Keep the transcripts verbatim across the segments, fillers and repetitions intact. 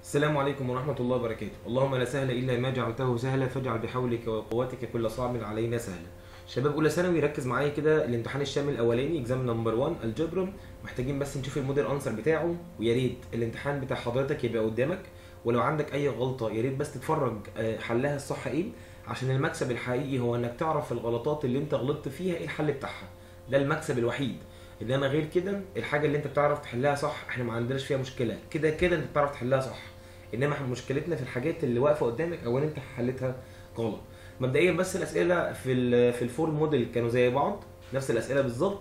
السلام عليكم ورحمة الله وبركاته. اللهم لا سهل إلا ما جعلته سهلا فاجعل بحولك وقوتك كل صعب علينا سهلا. شباب أولى ثانوي ركز معايا كده، الامتحان الشامل الأولاني اكزام نمبر واحد الجبر، محتاجين بس نشوف الموديل أنسر بتاعه، ويا ريت الامتحان بتاع حضرتك يبقى قدامك، ولو عندك أي غلطة يا ريت بس تتفرج حلها الصح إيه، عشان المكسب الحقيقي هو إنك تعرف الغلطات اللي أنت غلطت فيها إيه الحل بتاعها. ده المكسب الوحيد. انما غير كده الحاجه اللي انت بتعرف تحلها صح احنا ما عندناش فيها مشكله، كده كده انت بتعرف تحلها صح. انما احنا مشكلتنا في الحاجات اللي واقفه قدامك او انت حلتها غلط. مبدئيا بس الاسئله في في الفور موديل كانوا زي بعض، نفس الاسئله بالظبط.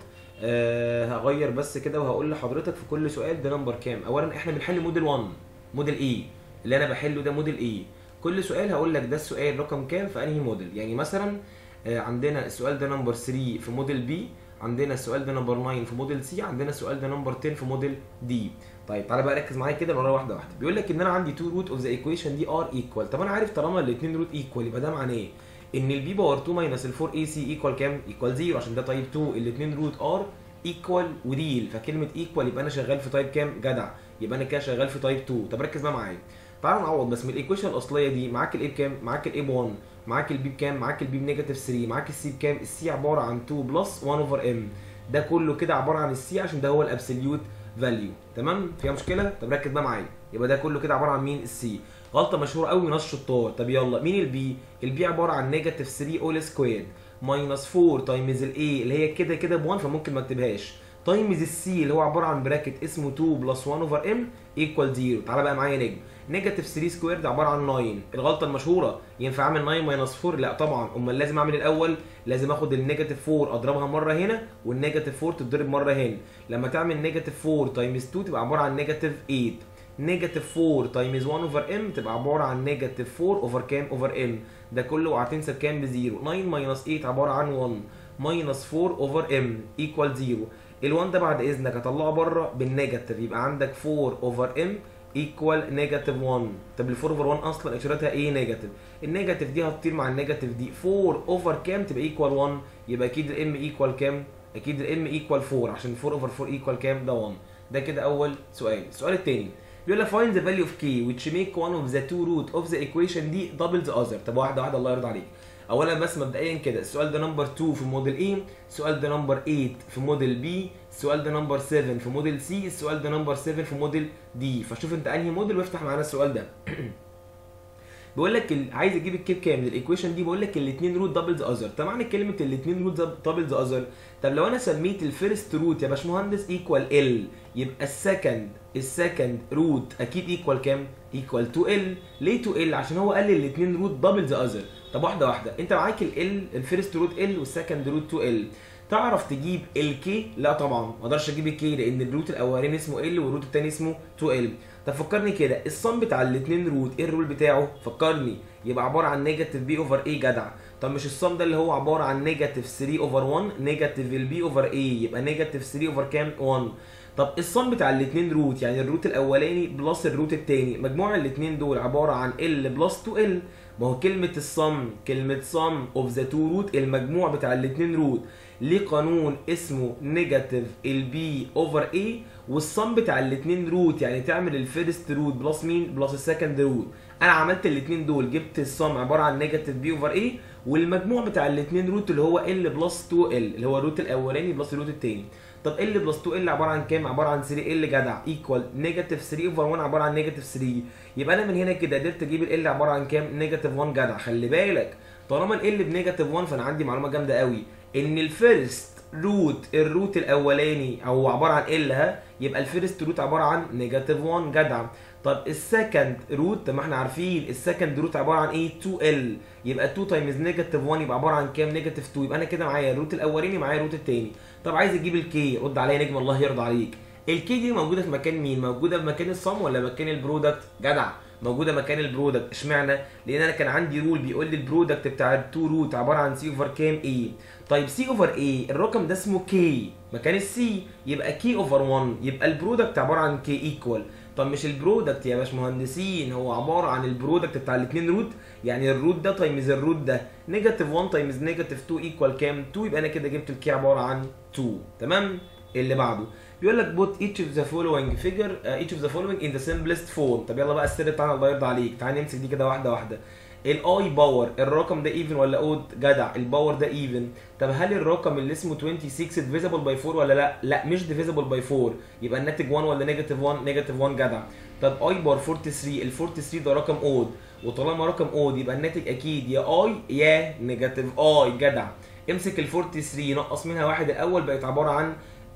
أه هغير بس كده وهقول لحضرتك في كل سؤال ده نمبر كام. اولا احنا بنحل موديل واحد، موديل ايه اللي انا بحله ده موديل ايه. كل سؤال هقول لك ده السؤال رقم كام في انهي موديل. يعني مثلا آه عندنا السؤال ده نمبر تلاتة في موديل بي، عندنا السؤال ده نمبر تسعة في موديل سي، عندنا السؤال ده نمبر عشرة في موديل دي. طيب تعالى بقى ركز معايا كده ورا واحده واحده. بيقول لك ان انا عندي تو روت اوف ذا ايكويشن دي ار ايكوال. طب انا عارف طالما الاثنين روت ايكوال يبقى ده معناه ايه؟ ان البي باور اتنين ماينس ال اربعة اي سي ايكوال كام؟ ايكوال صفر، عشان ده تايب اتنين، الاثنين روت ار ايكوال وديل، فكلمه ايكوال يبقى انا شغال في تايب كام؟ جدع، يبقى انا كده شغال في تايب اتنين. طب ركز بقى معايا، تعالى نعوض بس من الايكويشن الاصليه دي. معاك الاي بكام؟ معاك الاي ب واحد، معاك البي بكام؟ معاك البي بنيجاتيف تلاتة، معاك السي بكام؟ السي عباره عن اتنين بلس واحد اوفر ام، ده كله كده عباره عن السي عشان ده هو الابسوليوت فاليو. تمام؟ فيها مشكله؟ طب ركز بقى معايا، يبقى ده كله كده عباره عن مين؟ السي. غلطه مشهوره قوي من ناس الشطار. طب يلا مين البي؟ البي عباره عن نيجاتيف تلاتة اول سكوير ماينس اربعة تايمز الاي اللي هي كده كده ب واحد فممكن ما اكتبهاش، تايمز السي اللي هو عباره عن براكت اسمه اتنين بلس واحد اوفر ام ايكوال صفر. تعالى بقى معايا نجم، نيجاتيف تلاتة سكوير ده عباره عن تسعة. الغلطه المشهوره، ينفع اعمل تسعة ماينس اربعة؟ لا طبعا، امال لازم اعمل الاول، لازم اخد النيجاتيف اربعة اضربها مره هنا والنيجاتيف اربعة تتضرب مره هنا. لما تعمل نيجاتيف اربعة تايمز اتنين تبقى عباره عن نيجاتيف تمانية، نيجاتيف اربعة تايمز واحد اوفر ام تبقى عباره عن نيجاتيف اربعة اوفر كام؟ اوفر ام. ده كله وهتنسى بكام؟ بزيرو. تسعة ماينس تمانية عباره عن واحد ماينس اربعة اوفر ام ايكوال صفر. ال1 ده بعد اذنك هطلعه بره بالنيجاتيف، يبقى عندك اربعة اوفر ام ايكوال نيجاتيف واحد. طب ال اربعة اوفر واحد اصلا اشارتها ايه؟ نيجاتيف. النيجاتيف دي هتطير مع النيجاتيف دي، اربعة اوفر كام تبقى ايكوال واحد، يبقى اكيد الام ايكوال كام؟ اكيد الام ايكوال اربعة، عشان اربعة اوفر اربعة ايكوال كام؟ ده واحد. ده كده اول سؤال. السؤال الثاني بيقول لك find the value of k which make one of the two root of the equation دي double the other. طب واحده واحده الله يرضى عليك. اولا بس مبدئيا كده السؤال ده نمبر اتنين في موديل ايه، السؤال ده نمبر تمانية في موديل بي، السؤال ده نمبر سبعة في موديل سي، السؤال ده نمبر سبعة في موديل دي. فشوف انت انهي موديل وافتح معانا السؤال ده. بيقول لك عايز اجيب الكيب كام للايكويشن دي، بقول لك الاثنين روت دبلز اذر. طب معنى كلمه الاثنين روت دبلز اذر، طب لو انا سميت الفيرست روت يا باشمهندس ايكوال ال، يبقى السكند السكند روت اكيد ايكوال كام؟ ايكوال اتنين ال. ليه اتنين ال؟ عشان هو قال الاثنين روت دبلز اذر. طب واحده واحده، انت معاك ال الفيرست روت ال والسكند روت اتنين ال، تعرف تجيب الكي؟ لا طبعا ما اقدرش اجيب الكي لان الروت الاولاني اسمه ال والروت الثاني اسمه اتنين ال. طب فكرني كده، الصم بتاع الاثنين روت ايه الرول بتاعه؟ فكرني، يبقى عباره عن نيجاتيف بي اوفر اي. جدع. طب مش الصم ده اللي هو عباره عن نيجاتيف تلاتة اوفر واحد نيجاتيف البي اوفر اي، يبقى نيجاتيف تلاتة اوفر كام؟ واحد. طب الصم بتاع الاثنين روت يعني الروت الاولاني بلس الروت الثاني، مجموع الاثنين دول عباره عن ال بلس اتنين ال. ما هو كلمه الصم كلمه صم اوف ذا تو روت المجموع بتاع الاثنين روت، ليه قانون اسمه نيجاتيف البي اوفر اي، والصم بتاع الاثنين روت يعني تعمل الفيرست روت بلس مين؟ بلس السكند روت. انا عملت الاثنين دول، جبت الصم عباره عن نيجاتيف بي اوفر اي، والمجموع بتاع الاثنين روت اللي هو ال بلس اتنين ال اللي هو الروت الاولاني بلس الروت الثاني. طب ال بلس اتنين ال عباره عن كام؟ عباره عن تلاتة ال. جدع. ايكوال نيجاتيف تلاتة اوفر واحد عباره عن نيجاتيف تلاتة، يبقى انا من هنا كده قدرت اجيب ال عباره عن كام؟ نيجاتيف واحد. جدع. خلي بالك طالما ال بنيجاتيف واحد فانا عندي معلومه جامده قوي، ان الفيرست روت الروت الاولاني او عباره عن ال ها، يبقى الفيرست روت عباره عن نيجاتيف واحد. جدع. طب السكند روت، طب ما احنا عارفين السكند روت عباره عن ايه؟ اتنين ال، يبقى اتنين تايمز نيجاتيف واحد يبقى عباره عن كام؟ نيجاتيف اتنين. يبقى انا كده معايا الروت الاولاني معايا الروت الثاني. طب عايز اجيب الكي، رد عليا نجم الله يرضى عليك. الكي دي موجوده في مكان مين؟ موجوده في مكان الصم ولا مكان البرودكت؟ جدع. موجوده مكان البرودكت. اشمعنى؟ لان انا كان عندي رول بيقول لي البرودكت بتاع التو روت عباره عن سي اوفر كام؟ اي. طيب سي اوفر اي الرقم ده اسمه كي مكان السي، يبقى كي اوفر واحد، يبقى البرودكت عباره عن كي ايكوال. طب مش البرودكت يا باشمهندسين هو عباره عن البرودكت بتاع الاثنين روت، يعني الروت ده تايمز الروت ده، نيجاتيف واحد تايمز نيجاتيف اتنين ايكوال كام؟ اتنين. يبقى انا كده جبت الكي عباره عن اتنين. تمام؟ اللي بعده بيقول لك put each of the following figure uh, each of the following in the simplest form. طب يلا بقى السر بتاعنا الله يرضى عليك، تعالى نمسك دي كده واحده واحده. الاي باور الرقم ده ايفن ولا اود؟ جدع، الباور ده ايفن. طب هل الرقم اللي اسمه ستة وعشرين ديفيزبل باي أربعة ولا لا؟ لا مش ديفيزبل باي أربعة، يبقى الناتج واحد ولا نيجاتيف واحد؟ نيجاتيف واحد، جدع. طب اي باور تلاتة وأربعين، ال تلاتة وأربعين ده رقم اود، وطالما رقم اود يبقى الناتج اكيد يا اي يا نيجاتيف اي، جدع. امسك ال تلاتة وأربعين نقص منها واحد الاول بقت عباره عن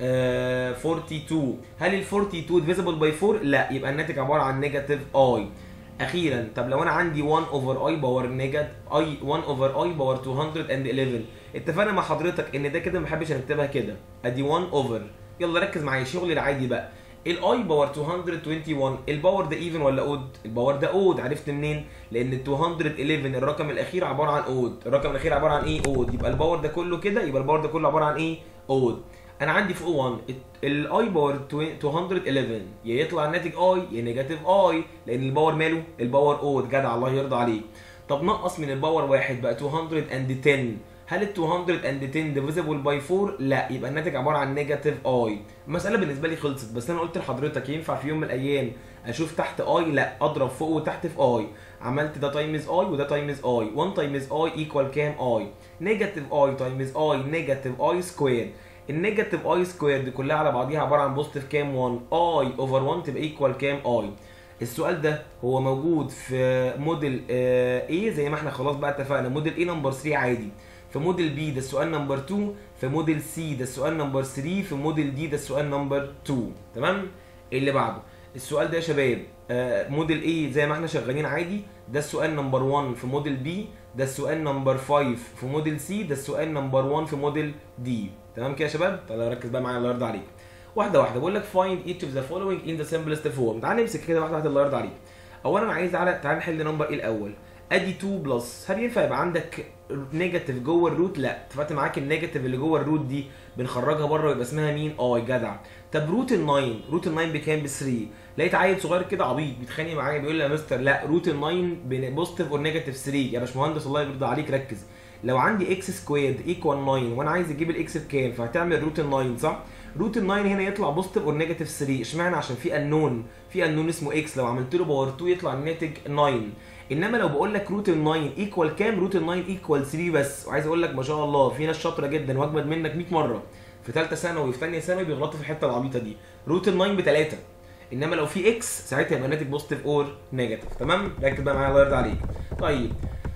آه اتنين وأربعين. هل ال اتنين وأربعين ديفيزبل باي أربعة؟ لا، يبقى الناتج عباره عن نيجاتيف اي. اخيرا طب لو انا عندي واحد اوفر اي باور نيجاتيف اي واحد اوفر اي باور مئتين وحداشر، اتفقنا مع حضرتك ان ده كده ما بحبش نكتبها كده، ادي واحد اوفر. يلا ركز معايا الشغل العادي بقى. الاي باور مئتين وواحد وعشرين، الباور ده ايفن ولا اود؟ الباور ده اود. عرفت منين؟ لان مئتين وحداشر الرقم الاخير عباره عن اود، الرقم الاخير عباره عن ايه؟ اود. يبقى الباور ده كله كده، يبقى الباور ده كله عباره عن ايه؟ اود. انا عندي فوق واحد الاي باور مئتين وحداشر، يا يطلع الناتج اي يا نيجاتيف اي، لان الباور ماله؟ الباور اود، جدع الله يرضى عليك. طب نقص من الباور واحد بقى مئتين وعشرة، هل ال مئتين وعشرة ديفيزبل باي أربعة؟ لا، يبقى الناتج عباره عن نيجاتيف اي. المساله بالنسبه لي خلصت، بس انا قلت لحضرتك ينفع في يوم من الايام اشوف تحت اي؟ لا، اضرب فوق وتحت في اي. عملت ده تايمز اي وده تايمز اي، واحد تايمز اي ايكوال كام؟ اي. نيجاتيف اي تايمز اي نيجاتيف اي سكوير. النيجاتيف اي سكوير دي كلها على بعضيها عباره عن بوزيتيف كام؟ واحد. اي اوفر واحد تبقى ايكوال كام؟ اي. السؤال ده هو موجود في موديل ايه زي ما احنا خلاص بقى اتفقنا، موديل ايه نمبر تلاتة عادي، في موديل بي ده السؤال نمبر اتنين، في موديل سي ده السؤال نمبر تلاتة، في موديل دي ده السؤال نمبر اتنين. تمام؟ اللي بعده السؤال ده يا شباب آه موديل ايه زي ما احنا شغالين عادي، ده السؤال نمبر واحد في موديل بي، ده السؤال نمبر خمسة في موديل سي، ده السؤال نمبر واحد في موديل دي. تمام كده يا شباب؟ تعالى ركز بقى معايا الله يرضى عليك. واحده واحده بقول لك find each of the following in the simplest form. تعال نمسك كده واحده واحده الله يرضى عليك. اولا عايز تعالى تعالى نحل نمبر ايه الاول. ادي اتنين بلس، هل ينفع يبقى عندك نيجاتيف جوه الروت؟ لا، اتفقت معاك النيجاتيف اللي جوه الروت دي بنخرجها بره ويبقى اسمها مين؟ اي، جدع. طب روت ال تسعة، روت ال تسعة بكام؟ ب تلاتة. لقيت عيل صغير كده عبيط بيتخانق معايا بيقول لي يا مستر لا روت ال تسعة بوزيتيف اور نيجاتيف تلاتة. يا باشمهندس الله يرضى عليك ركز، لو عندي اكس سكويرد ايكوال تسعة وانا عايز اجيب الاكس بكام، فهتعمل روت ال تسعة صح؟ روت ال تسعة هنا يطلع بوزيتيف اور نيجاتيف تلاتة، اشمعنى؟ عشان في انون، في انون اسمه اكس، لو عملت له باور اتنين يطلع الناتج تسعة. انما لو بقول لك روت ال تسعة ايكوال كام؟ روت ال تسعة ايكوال تلاتة بس. وعايز اقول لك ما شاء الله في ناس شاطره جدا واجمد منك مية مره في ثالثه ثانوي وفي ثانيه ثانوي بيغلطوا في الحته العبيطه دي. روت ال تسعة ب تلاتة، انما لو في اكس ساعتها يبقى الناتج بوزيتيف اور نيجاتيف. تمام؟ ركز بقى معايا الله يرضى عليك. طيب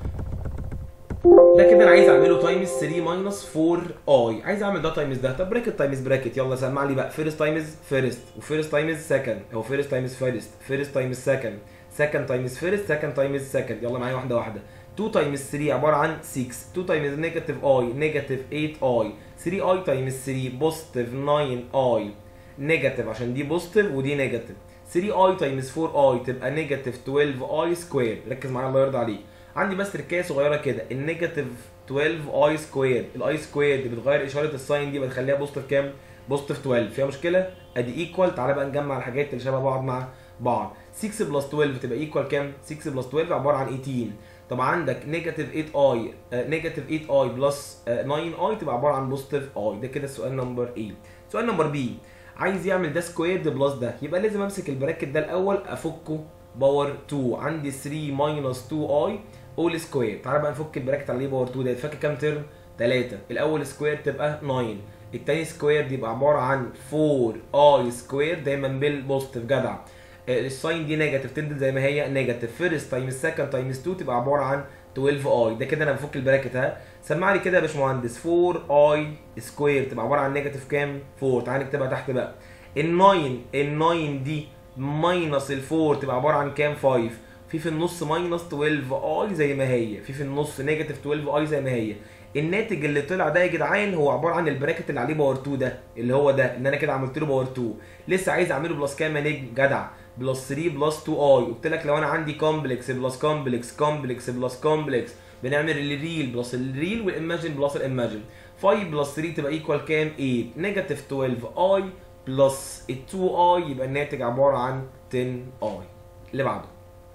ده كده انا عايز اعمله تايمز تلاتة ماينس اربعة اي، عايز اعمل ده تايمز ده. طب براكت تايمز براكت، يلا سمع لي بقى. فيرست تايمز فيرست، وفيرست تايمز سكند، او فيرست تايمز فيرست، فيرست تايمز سكند، سكند تايمز فيرست، سكند تايمز سكند. يلا معايا واحده واحده. اتنين تايمز تلاتة عباره عن ستة، اتنين تايمز نيجاتيف اي نيجاتيف تمانية اي، تلاتة اي تايمز تلاتة بوزيتيف تسعة اي نيجاتيف عشان دي بوزيتيف ودي نيجاتيف، تلاتة اي تايمز اربعة اي تبقى نيجاتيف اتناشر اي سكوير. ركز معايا الله يرضى عليك. عندي بس تركايه صغيره كده، النيجاتيف اتناشر اي سكوير، الاي سكوير دي بتغير اشاره الساين دي بتخليها بوزيتيف كام؟ بوزيتيف اتناشر. فيها مشكله؟ ادي ايكوال. تعالى بقى نجمع الحاجات اللي شبه بعض مع بعض. ستة بلس اتناشر تبقى ايكوال كام؟ ستة بلس اتناشر عباره عن تمنتاشر. طب عندك نيجاتيف تمانية اي نيجاتيف تمانية اي بلس تسعة اي تبقى عباره عن بوزيتيف اي. ده كده السؤال نمبر ايه. سؤال نمبر بي، عايز يعمل ده سكويرد بلس ده، يبقى لازم امسك البراكت ده الاول افكه باور اتنين. عندي تلاتة ماينس اتنين اي اول سكوير. تعالى بقى نفك البراكت عليه باور اتنين ده، فاكر كام ترم؟ تلاتة. الاول سكوير تبقى تسعة، الثاني سكوير دي يبقى عباره عن اربعة اي سكوير دايما بالبوزيتيف، جدع. الساين دي نيجاتيف تنزل زي ما هي نيجاتيف، فيرست تايمز سكند تايمز اتنين تبقى عباره عن اتناشر اي. ده كده انا بفك البراكت ها. سمع لي كده يا باشمهندس، اربعة اي سكوير تبقى عباره عن نيجاتيف كام؟ اربعة. تعالى نكتبها تحت بقى. ال تسعة ال تسعة دي ماينس ال اربعة تبقى عباره عن كام؟ خمسة. في في النص ماينس اتناشر اي زي ما هي، في في النص نيجاتيف اتناشر اي زي ما هي. الناتج اللي طلع ده يا جدعان هو عباره عن البراكت اللي عليه باور اتنين ده، اللي هو ده ان انا كده عملت له باور اتنين. لسه عايز اعمله بلس كام يا نجم؟ جدع، بلس تلاتة بلس اتنين اي. قلت لك لو انا عندي كومبلكس بلس كومبلكس كومبلكس بلس كومبلكس بنعمل الريل بلس الريل والايماجن بلس الايماجن. خمسة بلس تلاتة تبقى ايكوال كام؟ تمانية. نيجاتيف اتناشر اي بلس اتنين اي يبقى الناتج عباره عن عشرة اي. اللي بعده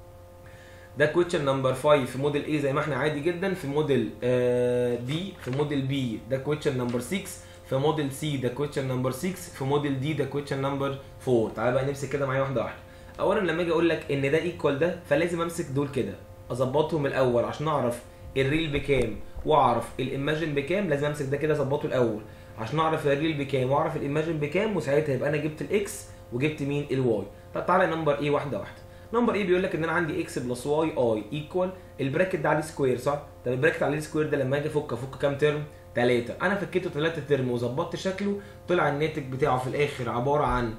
ده كويشن نمبر خمسة في موديل A زي ما احنا عادي جدا. في موديل بي في موديل بي ده كويشن نمبر ستة في موديل سي ده كويشن نمبر ستة، في موديل دي ده كويشن نمبر أربعة. تعالى بقى نمسك كده معايا واحده واحده. اولا لما اجي اقول لك ان ده ايكوال ده، فلازم امسك دول كده اظبطهم الاول عشان اعرف الريل بكام واعرف الايماجن بكام. لازم امسك ده كده اظبطه الاول عشان اعرف الريل بكام واعرف الايماجن بكام، وساعتها يبقى انا جبت الاكس وجبت مين الواي. طب تعالى نمبر ايه واحده واحده. نمبر ايه بيقول لك ان انا عندي اكس بلس واي اي ايكوال البراكت ده عليه سكوير صح؟ طب البراكت عليه سكوير ده لما اجي افك افك كام ترم؟ ثلاثة. انا فكيته ثلاثة ترم وظبطت شكله، طلع الناتج بتاعه في الاخر عباره عن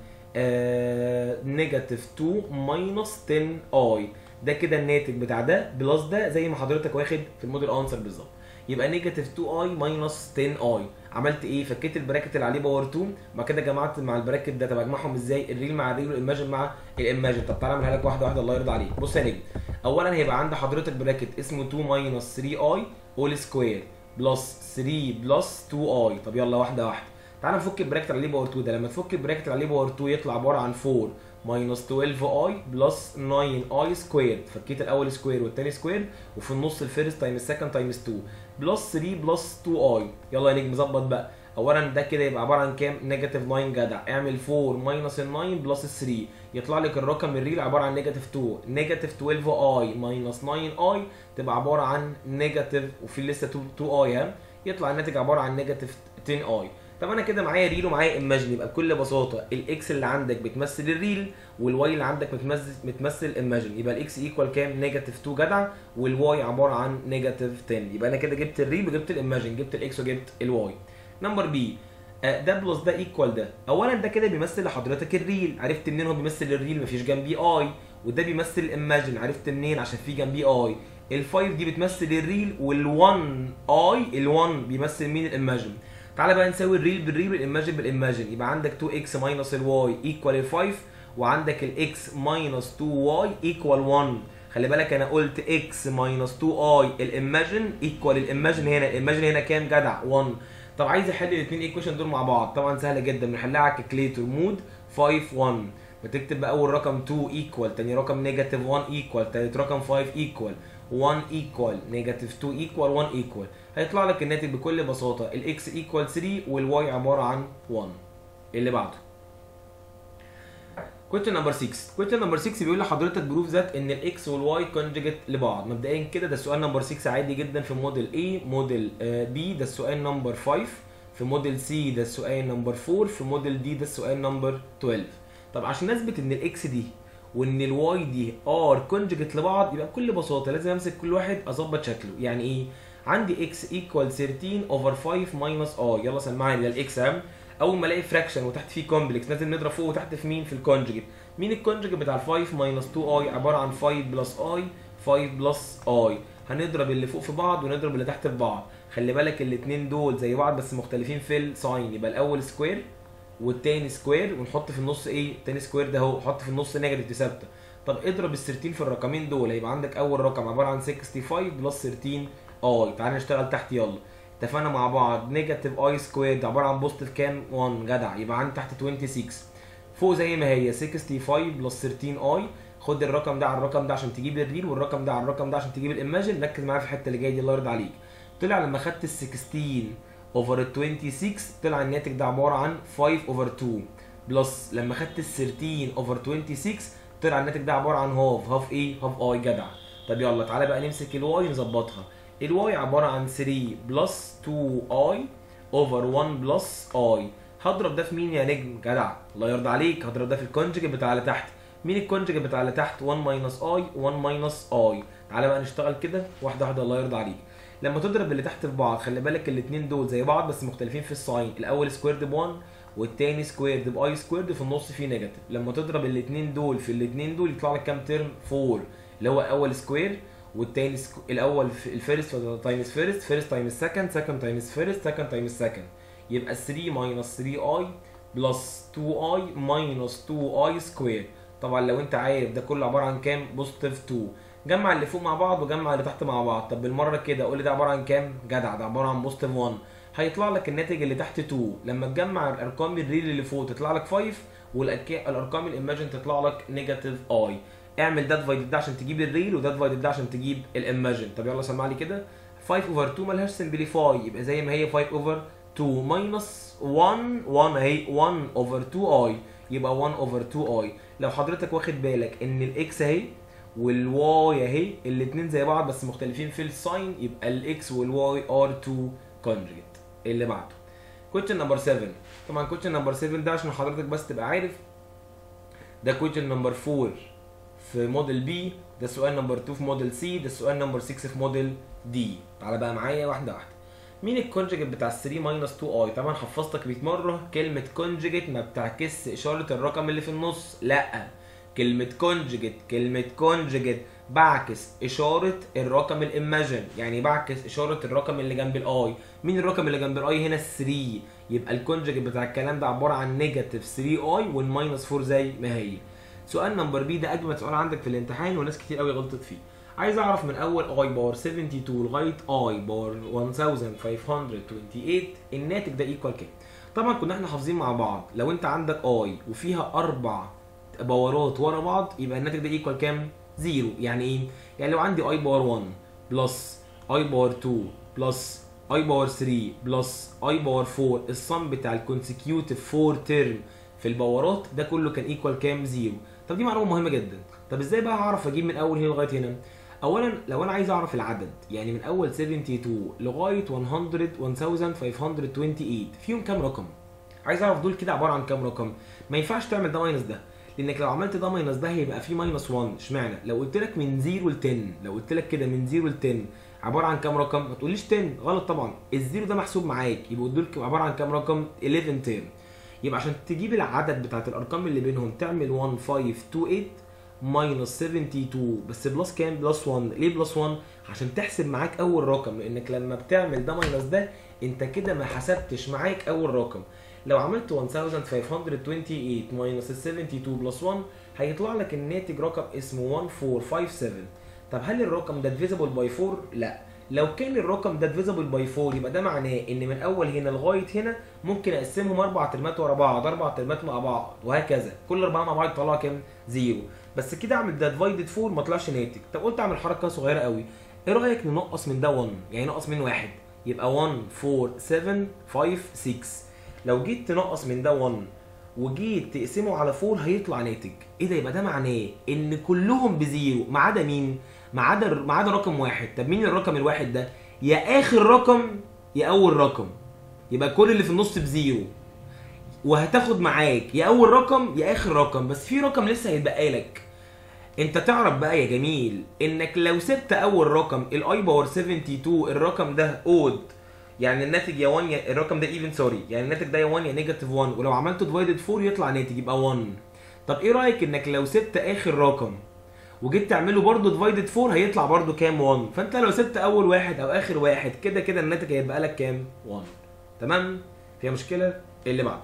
نيجاتيف اتنين ماينس عشرة اي. ده كده الناتج بتاع ده بلس ده زي ما حضرتك واخد في الموديل انسر بالظبط. يبقى نيجاتيف اتنين اي ماينس عشرة اي. عملت ايه؟ فكيت البراكت اللي عليه باور اتنين، بعد كده جمعت مع البراكت ده. طب اجمعهم ازاي؟ الريل مع الريل والايماجن مع الايماجن. طب تعالى اعملها لك واحده واحده الله يرضى عليك. بص يا نجم، اولا هيبقى عند حضرتك براكت اسمه اتنين ماينس تلاتة اي اول سكوير بلس تلاتة بلس اتنين اي. طب يلا واحده واحده. تعالى نفك البراكت اللي عليه باور اتنين ده. لما تفك البراكت اللي عليه باور اتنين يطلع عباره عن اربعة ماينس اتناشر اي بلس تسعة اي سكوير. فكيت الاول سكوير والثاني سكوير، وفي النص الفيرست تايمز السكند تايمز اتنين بلس تلاتة بلس اتنين اي. يلا يا نجم ظبط بقى. اولا ده كده يبقى عباره عن كام؟ نيجاتيف تسعة. جدع. اعمل اربعة ماينس تسعة بلس تلاتة، يطلع لك الرقم الريل عباره عن نيجاتيف اتنين. نيجاتيف اتناشر اي ماينس تسعة اي تبقى عباره عن نيجاتيف، وفي لسه اتنين اي ها، يطلع الناتج عباره عن نيجاتيف عشرة اي. طب انا كده معايا ريل ومعايا ايماجن، يبقى بكل بساطه الاكس اللي عندك بتمثل الريل والواي اللي عندك بتمثل بتمثل الايماجن. يبقى الاكس ايكوال كام؟ نيجاتيف اتنين جدع، والواي عباره عن نيجاتيف عشرة. يبقى انا كده جبت الريل وجبت الايماجن، جبت الاكس وجبت الواي. نمبر بي، ده بلس ده ايكوال ده. اولا ده كده بيمثل لحضرتك الريل، عرفت منين هو بيمثل الريل؟ مفيش جنبيه اي. وده بيمثل الايماجن، عرفت منين؟ عشان في جنبيه اي. الفايف دي بتمثل الريل، والون اي الون بيمثل مين؟ الايماجن. تعالى بقى نساوي الريل بالريل والايماجن بالايماجن. يبقى عندك اتنين اكس ماينس الواي ايكوال ال خمسة، وعندك الاكس ماينس اتنين واي ايكوال واحد. خلي بالك انا قلت اكس ماينس اتنين اي الايماجن ايكوال الايماجن هنا، الايماجن هنا كام جدع؟ واحد. طب عايز احل الاثنين ايكويشن دول مع بعض، طبعا سهله جدا، بنحلها على الكالكليتور مود خمسة واحد. بتكتب بقى اول رقم اتنين ايكوال، ثاني رقم نيجاتيف واحد ايكوال، ثالث رقم خمسة ايكوال، واحد ايكوال، نيجاتيف اتنين ايكوال، واحد ايكوال. هيطلع لك الناتج بكل بساطه الاكس ايكوال تلاتة والواي عباره عن واحد. اللي بعده كويشن نمبر ستة. كويشن نمبر ستة بيقول لحضرتك بروف ذات ان الاكس والواي كونجيجيت لبعض. مبدئيا كده ده السؤال نمبر ستة عادي جدا في موديل A، موديل B ده السؤال نمبر خمسة، في موديل C ده السؤال نمبر أربعة، في موديل D ده السؤال نمبر اتناشر. طب عشان نثبت ان الاكس دي وان الواي دي ار كونجيجيت لبعض، يبقى بكل بساطه لازم امسك كل واحد اظبط شكله. يعني ايه؟ عندي اكس ايكوال تلاتة اوفر خمسة ماينس اي. يلا سمعني للاكس اهم. اول ما الاقي فراكشن وتحت فيه كومبلكس لازم نضرب فوق وتحت في مين؟ في الكونجيجيت. مين الكونجيجيت بتاع ال خمسة ماينس اتنين اي؟ عباره عن خمسة بلس اي، خمسة بلس اي. هنضرب اللي فوق في بعض ونضرب اللي تحت في بعض. خلي بالك الاثنين دول زي بعض بس مختلفين في الساين. يبقى الاول سكوير والتاني سكوير، ونحط في النص ايه؟ التاني سكوير ده اهو، حط في النص نيجاتيف دي ثابته. طب اضرب ال تلاتة في الرقمين دول، هيبقى عندك اول رقم عباره عن خمسة وستين بلس تلاتة اي. تعالى نشتغل تحت يلا. اتفقنا مع بعض نيجاتيف اي سكوير ده عباره عن بوزيتيف كام؟ واحد. جدع. يبقى عندي تحت ستة وعشرين، فوق زي ما هي خمسة وستين بلس تلاتة اي. خد الرقم ده على الرقم ده عشان تجيب الريل، والرقم ده على الرقم ده عشان تجيب الايماجن. ركز معايا في الحته اللي جايه دي الله يرضى عليك. طلع لما خدت ال ستاشر اوفر ال ستة وعشرين طلع الناتج ده عباره عن خمسة اوفر اتنين، بلس لما خدت ال تلاتة اوفر ستة وعشرين طلع الناتج ده عباره عن هاف. هاف ايه؟ هاف اي. جدع. طب يلا تعالى بقى نمسك الواي نظبطها. الواي عباره عن تلاتة بلس اتنين اي اوفر واحد بلس اي. هضرب ده في مين يا نجم؟ جدع الله يرضى عليك. هضرب ده في الكونجيجيت بتاع اللي تحت. مين الكونجيجيت بتاع اللي تحت؟ واحد ماينس اي، واحد ماينس اي. تعالى بقى نشتغل كده واحده واحده الله يرضى عليك. لما تضرب اللي تحت في بعض خلي بالك الاثنين دول زي بعض بس مختلفين في الساين. الاول سكويرد ب واحد والثاني سكويرد باي سكويرد، في النص فيه نيجاتيف. لما تضرب الاثنين دول في الاثنين دول يطلع لك كام ترم؟ أربعة، اللي هو الاول سكوير والتاني سكو... الاول الفيرست تايمز فيرست، فيرست تايمز سكند، سكند تايمز فيرست، سكند تايمز سكند. يبقى تلاتة ماينس تلاتة اي بلس اتنين اي ماينس اتنين اي سكوير. طبعا لو انت عارف ده كله عباره عن كام؟ بوزيتيف اتنين. جمع اللي فوق مع بعض وجمع اللي تحت مع بعض. طب بالمره كده قول لي ده عباره عن كام؟ جدع ده عباره عن بوزيتيف واحد. هيطلع لك الناتج اللي تحت اتنين. لما تجمع الارقام الريل اللي فوق تطلع لك خمسة، والارقام الايماجن تطلع لك نيجاتيف اي. اعمل ده ديفايدد ده عشان تجيب الريل، وده ديفايدد ده عشان تجيب الايماجن. طب يلا سمع لي كده. خمسة اوفر اتنين مالهاش سمبليفاي، يبقى زي ما هي خمسة اوفر اتنين ماينس واحد واحد اهي واحد اوفر اتنين اي يبقى واحد اوفر اتنين اي. لو حضرتك واخد بالك ان الاكس اهي والواي اهي الاثنين زي بعض بس مختلفين في الساين يبقى الاكس والواي ار اتنين كونجوجيت. اللي بعده كويشن نمبر سبعة. طبعا كويشن نمبر سبعة ده عشان حضرتك بس تبقى عارف ده كويشن نمبر اربعة في موديل بي، ده سؤال نمبر اتنين في موديل سي، ده سؤال نمبر ستة في موديل دي. تعالى بقى معايا واحده واحده. مين الكونجوجيت بتاع تلاتة ماينس اتنين اي؟ طبعا حفظتك مية مره كلمه كونجوجيت ما بتعكسش اشاره الرقم اللي في النص، لا كلمه كونجوجيت كلمه كونجوجيت بعكس اشاره الرقم الايماجن، يعني بعكس اشاره الرقم اللي جنب الاي. مين الرقم اللي جنب الاي هنا؟ تلاتة، يبقى الكونجوجيت بتاع الكلام ده عباره عن نيجاتيف تلاتة اي والماينس اربعة زي ما هي. سؤال نمبر بي ده اجمل سؤال عندك في الامتحان وناس كتير قوي غلطت فيه. عايز اعرف من اول اي باور اتنين وسبعين لغايه اي باور ألف وخمسمية وتمنية وعشرين الناتج ده ايكوال كام؟ طبعا كنا احنا حافظين مع بعض لو انت عندك اي وفيها اربع باورات ورا بعض يبقى الناتج ده ايكوال كام؟ زيرو. يعني ايه؟ يعني لو عندي اي باور واحد بلس اي باور اتنين بلس اي باور تلاتة بلس اي باور اربعة الصم بتاع الكونسيكيوتيف اربعة ترم في الباورات ده كله كان ايكوال كام؟ زيرو. طب دي معلومه مهمه جدا. طب ازاي بقى هعرف اجيب من اول هنا لغايه هنا؟ اولا لو انا عايز اعرف العدد يعني من اول اتنين وسبعين لغايه ألف وخمسمية وتمنية وعشرين فيهم كام رقم؟ عايز اعرف دول كده عباره عن كام رقم؟ ما ينفعش تعمل ده ماينس ده، لانك لو عملت ده ماينس ده هيبقى فيه ماينس واحد. اشمعنى؟ لو قلت لك من صفر ل عشرة، لو قلت لك كده من صفر ل عشرة عباره عن كام رقم؟ ما تقوليش عشرة، غلط طبعا. الزيرو ده محسوب معاك يبقى دول عباره عن كام رقم؟ حداشر ترم. يبقى عشان تجيب العدد بتاعت الارقام اللي بينهم تعمل ألف وخمسمية وتمنية ماينس اتنين وسبعين بس بلس كام؟ بلس واحد. ليه بلس واحد؟ عشان تحسب معاك اول رقم، لانك لما بتعمل ده ماينس ده انت كده ما حسبتش معاك اول رقم. لو عملت ألف وخمسمية وتمنية وعشرين ماينس اتنين وسبعين بلس واحد هيطلع لك الناتج رقم اسمه ألف وأربعمية وخمسة وخمسين. طب هل الرقم ده ديفيزبل باي اربعة؟ لا. لو كان الرقم ده ديفيزبل باي اربعة يبقى ده معناه ان من اول هنا لغايه هنا ممكن اقسمهم اربع ترمات ورا بعض، اربع ترمات مع بعض وهكذا، كل اربعه مع بعض يطلعوا كام؟ زيرو. بس كده اعمل ده ديفايدد اربعة ما طلعش ناتج. طب قلت اعمل حركه صغيره قوي، ايه رايك ننقص من ده واحد؟ يعني نقص من واحد يبقى واحد أربعة سبعة خمسة ستة. لو جيت تنقص من ده واحد وجيت تقسمه على اربعة هيطلع ناتج. ايه ده؟ يبقى ده معناه ان كلهم بزيرو ما عدا مين؟ ما عدا ما عدا رقم واحد. طب مين الرقم الواحد ده؟ يا اخر رقم يا اول رقم، يبقى كل اللي في النص بزيرو، وهتاخد معاك يا اول رقم يا اخر رقم، بس في رقم لسه هيتبقى لك. انت تعرف بقى يا جميل انك لو سبت اول رقم الاي باور اتنين وسبعين الرقم ده اود، يعني الناتج يا واحد يا الرقم ده ايفن سوري، يعني الناتج ده يا واحد يا نيجاتيف واحد، ولو عملته ديفايدد اربعة يطلع ناتج يبقى واحد. طب ايه رايك انك لو سبت اخر رقم وجيت تعمله برضه ديفايدد اربعة هيطلع برضه كام؟ واحد. فانت لو سبت اول واحد او اخر واحد كده كده الناتج هيبقى لك كام؟ واحد. تمام؟ فيها مشكله؟ اللي بعده.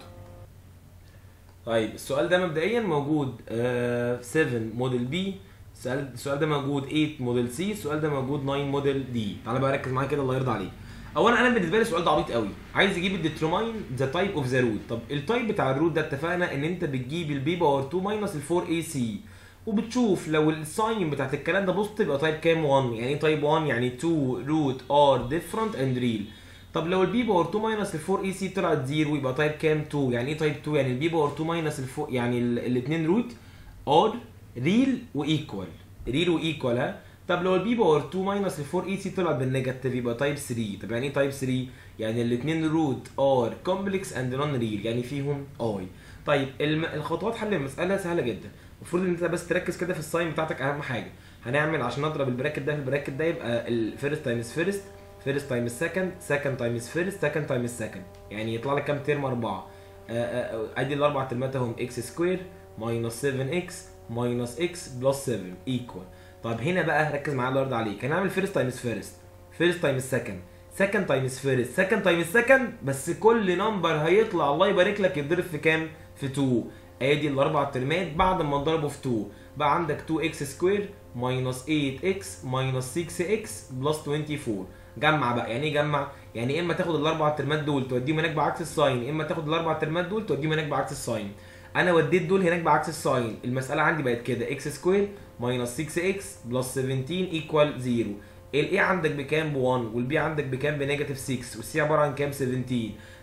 طيب السؤال ده مبدئيا موجود آه سبعة موديل بي، السؤال السؤال ده موجود تمنية موديل سي، السؤال ده موجود تسعة موديل دي. تعالى بقى ركز معايا كده الله يرضى عليك. اولا انا بالنسبه لي السؤال ده عبيط قوي، عايز اجيب الديترماين ذا تايب اوف ذا روت. طب التايب بتاع الروت ده اتفقنا ان انت بتجيب البي باور اتنين ماينس ال اربعة اي سي وبتشوف لو الساين بتاعت الكلام ده بوزيتيف يبقى تايب كام؟ واحد. يعني ايه تايب واحد؟ يعني اتنين روت ار ديفرنت اند ريل. طب لو البي باور اتنين ماينس ال اربعة اي سي طلعت زيرو يبقى تايب كام؟ اتنين. يعني ايه تايب اتنين؟ يعني البي باور اتنين ماينس ال اربعة يعني الاثنين روت ار ريل وايكوال، ريل وايكوال ها. طب لو البي باور اتنين ماينس ال اربعة اي سي طلعت بالنيجاتيف يبقى تايب تلاتة. طب يعني ايه تايب تلاتة؟ يعني الاثنين روت ار كومبلكس اند نون ريل، يعني فيهم اي. طيب الخطوات حل المساله سهله جدا، المفروض ان انت بس تركز كده في الساين بتاعتك. اهم حاجه هنعمل عشان نضرب البراكت ده في البراكت ده يبقى الفيرست تايمز فيرست، فيرست تايمز سكند، سكند تايمز فيرست، سكند تايمز سكند، يعني يطلع لك كام ترم؟ اربعه. ادي الاربع ترمات اهم، اكس سكوير ماينس سبعة اكس ماينس اكس بلس سبعة ايكوال. طب هنا بقى ركز معايا الله يرضى عليك، هنعمل فيرست تايمز فيرست، فيرست تايمز سكند، سكند تايمز فيرست، سكند تايمز سكند، بس كل نمبر هيطلع الله يبارك لك يتضرب في كام؟ في اتنين. ادي الاربع ترمات بعد ما نضربه في اتنين بقى عندك اتنين اكس سكوير ماينس تمنية اكس ماينس ستة اكس بلس اربعة وعشرين. جمع بقى، يعني ايه جمع؟ يعني اما تاخد الاربع ترمات دول توديهم هناك بعكس الساين، اما تاخد الاربع ترمات دول توديهم هناك بعكس الساين. انا وديت دول هناك بعكس الساين، المساله عندي بقت كده اكس سكوير ماينس ستة اكس بلس سبعتاشر ايكوال صفر. الاي عندك بكام؟ ب واحد، والبي عندك بكام؟ بنيجاتيف ستة، والسي عباره عن كام؟ سبعتاشر.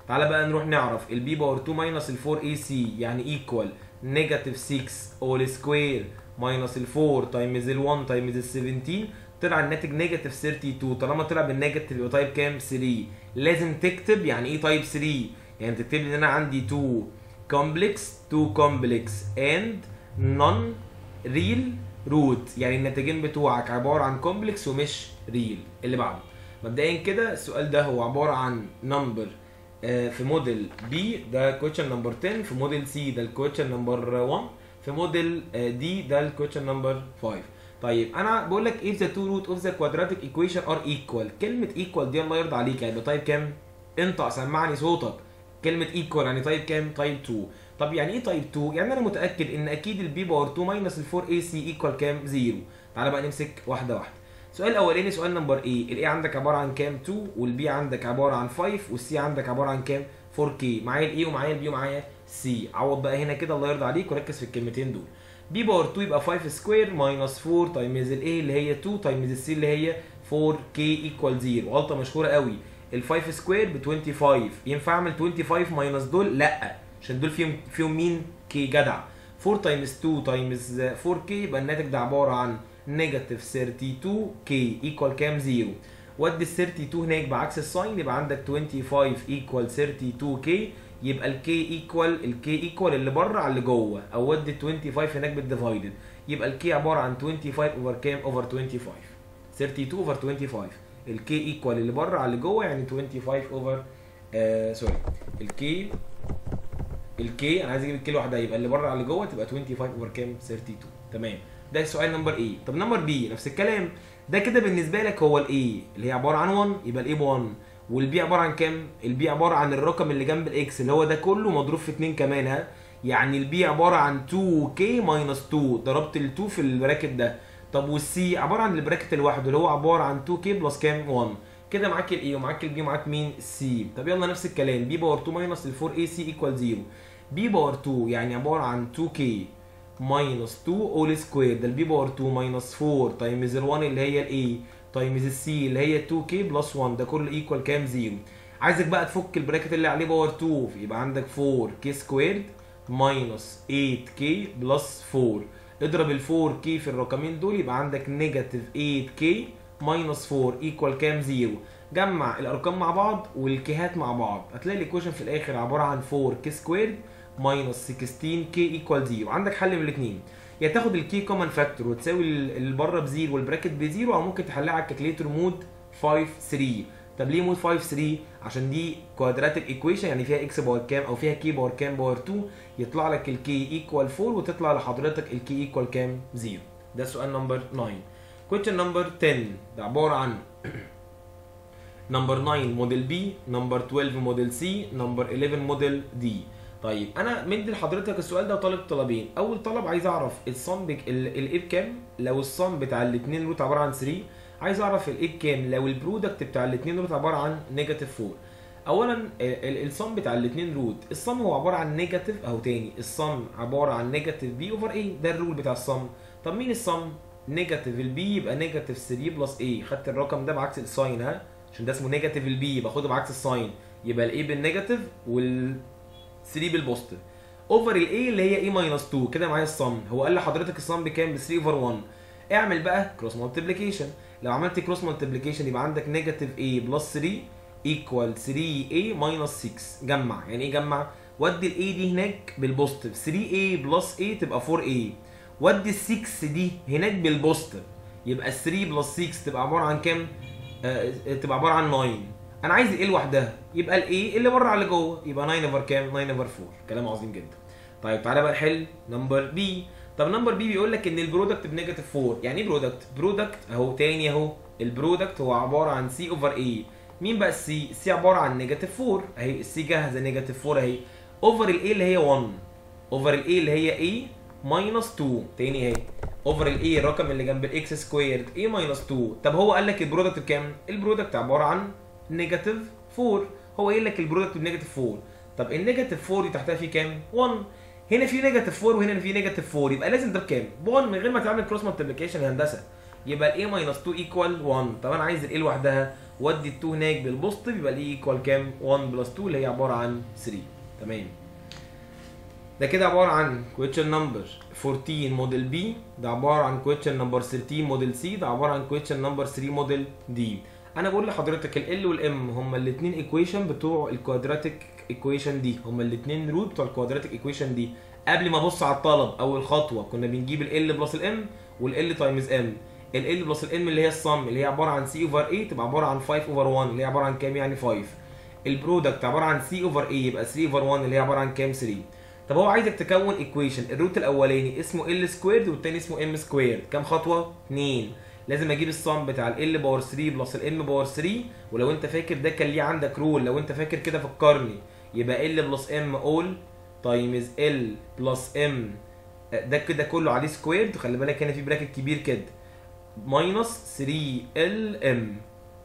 تعالى بقى نروح نعرف البي باور اتنين ماينس ال فور اي سي يعني ايكوال نيجاتيف ستة اول سكوير ماينس ال فور تايمز ال واحد تايمز ال سبعتاشر، طلع الناتج نيجاتيف اتنين وتلاتين. طالما طلع بالنيجاتيف يبقى تايب كام؟ تلاتة. لازم تكتب يعني ايه تايب تلاتة، يعني تكتب لي ان انا عندي اتنين كومبلكس اتنين كومبلكس اند نون ريل روت، يعني الناتجين بتوعك عباره عن كومبلكس ومش ريل. اللي بعده مبدئيا كده السؤال ده هو عباره عن نمبر في موديل بي ده كويشن نمبر عشرة، في موديل سي ده الكويشن نمبر واحد، في موديل دي ده الكويشن نمبر خمسة. طيب انا بقول لك if the two root of the quadratic equation are equal، كلمه equal دي الله يرضى عليك هيبقى تايب كام؟ انت سمعني صوتك. كلمه equal يعني تايب كام؟ تايب اتنين. طب يعني ايه تايب اتنين؟ يعني انا متاكد ان اكيد البي باور اتنين ماينس ال فور اي سي ايكوال كام؟ صفر. تعالى بقى نمسك واحده واحده. السؤال الاولاني سؤال نمبر ايه؟ الاي عندك عباره عن كام؟ اتنين، والبي عندك عباره عن خمسة، والسي عندك عباره عن كام؟ فور كي. معايا الاي ومعايا البي ومعايا سي. عوض بقى هنا كده الله يرضى عليك وركز في الكلمتين دول. بي باور اتنين يبقى خمسة سكوير ماينس فور تايمز الاي اللي هي اتنين تايمز السي اللي هي فور كي ايكوال صفر. غلطه مشهوره قوي. ال خمسة سكوير ب خمسة وعشرين، ينفع اعمل خمسة وعشرين ماينس دول؟ لا، عشان دول فيهم فيهم مين؟ كي. جدع. فور تايمز اتنين تايمز فور كي يبقى الناتج ده عباره عن نيجاتيف اتنين وتلاتين كي ايكوال كام؟ صفر. ودي ال اتنين وتلاتين هناك بعكس الساين يبقى عندك خمسة وعشرين ايكوال اتنين وتلاتين كي، يبقى الكي ايكوال الكي ايكوال اللي بره على اللي جوه، او ودي خمسة وعشرين هناك بالديفايدد يبقى الكي عباره عن خمسة وعشرين اوفر كام؟ اوفر خمسة وعشرين. اتنين وتلاتين اوفر خمسة وعشرين. الكي ايكوال اللي بره على اللي جوه يعني خمسة وعشرين اوفر آه سوري الكي الكي انا عايز اجيب الكي لوحدها يبقى اللي بره على اللي جوه تبقى خمسة وعشرين اوفر كام؟ اتنين وتلاتين. تمام. ده السؤال نمبر ايه. طب نمبر بي نفس الكلام. ده كده بالنسبه لك هو الاي اللي هي عباره عن واحد يبقى الاي ب واحد، والبي عباره عن كام؟ البي عباره عن الرقم اللي جنب الاكس اللي هو ده كله مضروب في اتنين كمان. ها يعني البي عباره عن اتنين كي ماينس اتنين، ضربت ال اتنين في البراكت ده. طب والسي عباره عن البراكت لوحده اللي هو عباره عن اتنين كي بلس كام؟ واحد. كده معاك الاي ومعاك البي ومعاك مين؟ السي. طب يلا نفس الكلام. بي باور اتنين ماينس ال فور اي سي ايكوال صفر. بي باور اتنين يعني عباره عن اتنين كي ماينس اتنين اول سكوير، ده البي باور اتنين ماينس فور تايمز ال واحد اللي هي الاي تايمز السي اللي هي اتنين كي بلس واحد، ده كله ايكوال كام؟ صفر. عايزك بقى تفك البراكت اللي عليه باور اتنين يبقى عندك فور كي سكويرد ماينس تمانية كي بلس فور. اضرب ال فور كي في الرقمين دول يبقى عندك نيجاتيف تمانية كي ماينس فور ايكوال كام؟ صفر. جمع الارقام مع بعض والكيهات مع بعض هتلاقي الايكويشن في الاخر عباره عن فور كي سكويرد ماينس ستاشر كي ايكوال صفر. عندك حل من الاثنين، يا تاخد الكي كومن فاكتور وتساوي اللي بره بزيرو والبراكت بزيرو، او ممكن تحلها على الكالكليتر مود خمسة تلاتة. طب ليه مود خمسة تلاتة؟ عشان دي كوادراتيك ايكويشن يعني فيها اكس باور كام او فيها كي باور كام؟ باور اتنين، يطلع لك الكي ايكوال اربعة وتطلع لحضرتك الكي ايكوال كام؟ صفر. ده سؤال نمبر تسعة. كويشن نمبر عشرة ده عباره عن نمبر تسعة موديل بي، نمبر اتناشر موديل سي، نمبر حداشر موديل دي. طيب انا مدي لحضرتك السؤال ده طالب طلبين. اول طلب عايز اعرف الصم الايه بكام لو الصم بتاع الاثنين روت عباره عن تلاتة، عايز اعرف الايه بكام لو البرودكت بتاع الاثنين روت عباره عن نيجاتيف اربعة. اولا الصم بتاع الاثنين روت، الصم هو عباره عن نيجاتيف اهو تاني، الصم عباره عن نيجاتيف بي اوفر ايه، ده الرول بتاع الصم. طب مين الصم؟ نيجاتيف البي يبقى نيجاتيف تلاتة بلس ايه، خدت الرقم ده بعكس الساين ها عشان ده اسمه نيجاتيف البي باخده بعكس الساين، يبقى الايه بالنيجاتيف وال تلاتة بالبوزيتيف اوفر الاي اللي هي اي ماينس اتنين. كده معايا الصم. هو قال لحضرتك الصم بكام؟ ب تلاتة اوفر واحد. اعمل بقى كروس مالتيبليكيشن. لو عملت كروس مالتيبليكيشن يبقى عندك نيجاتيف اي بلس تلاتة ايكوال تلاتة اي ماينس ستة. جمع. يعني ايه جمع؟ ودي الاي دي هناك بالبوزيتيف، تلاتة اي بلس اي تبقى اربعة اي، ودي ال ستة دي هناك بالبوزيتيف يبقى ال تلاتة بلس ستة تبقى عباره عن كام؟ آه تبقى عباره عن تسعة. انا عايز الايه لوحدها يبقى الايه اللي بره على اللي جوه يبقى تسعة اوفر كام؟ تسعة اوفر اربعة. كلام عظيم جدا. طيب تعالى بقى نحل نمبر بي. طب نمبر بي بيقول لك ان البرودكت بنيجاتيف اربعة. يعني ايه برودكت؟ برودكت اهو تاني اهو، البرودكت هو عباره عن سي اوفر اي. مين بقى السي؟ السي عباره عن نيجاتيف اربعة اهي، السي جاهزه نيجاتيف اربعة اهي، اوفر الاي اللي هي واحد، اوفر الاي اللي هي اي ماينس اتنين تاني اهي، اوفر الاي الرقم اللي جنب الاكس سكويرد اي ماينس اتنين. طب هو قال لك البرودكت بكام؟ البرودكت عباره عن نيجاتيف اربعة. هو قايل لك البرودكت بنيجاتيف اربعة. طب النيجاتيف اربعة دي تحتها في كام؟ واحد. هنا في نيجاتيف اربعة وهنا في نيجاتيف اربعة، يبقى لازم ده بكام؟ ب واحد من غير ما تعمل كروس مالتيبليكيشن يا هندسه. يبقى الاي ماينس اتنين ايكوال واحد. طب انا عايز الاي لوحدها، وادي ال اتنين هناك بالبوزيتيف يبقى ليه ايكوال كام؟ واحد بلس اتنين اللي هي عباره عن تلاتة. تمام. ده كده عباره عن question number اربعتاشر موديل بي، ده عباره عن question number تلتاشر موديل سي، ده عباره عن question number تلاتة موديل دي. انا بقول لحضرتك ال L وال M هما الاثنين ايكويشن بتوع الكوادراتيك ايكويشن دي، هما الاثنين روت بتوع الكوادراتيك ايكويشن دي. قبل ما ابص على الطلب اول خطوه كنا بنجيب ال L بلس ال M وال L تايمز M. ال L بلس ال M اللي هي الصم اللي هي عباره عن C اوفر A تبقى عباره عن خمسة اوفر واحد اللي هي عباره عن كام؟ يعني خمسة. البرودكت عباره عن C اوفر A يبقى تلاتة اوفر واحد اللي هي عباره عن كام؟ تلاتة. طب هو عايزك تكون ايكويشن الروت الاولاني اسمه ال سكويرد والثاني اسمه ام سكويرد. كام خطوه؟ اتنين. لازم اجيب الصم بتاع ال باور تلاتة بلس الام باور تلاتة، ولو انت فاكر ده كان ليه عندك رول، لو انت فاكر كده فكرني، يبقى ال بلس ام اول تايمز ال بلس ام ده كده كله عليه سكويرد، خلي بالك هنا في براكت كبير كده ماينس تلاتة ال ام.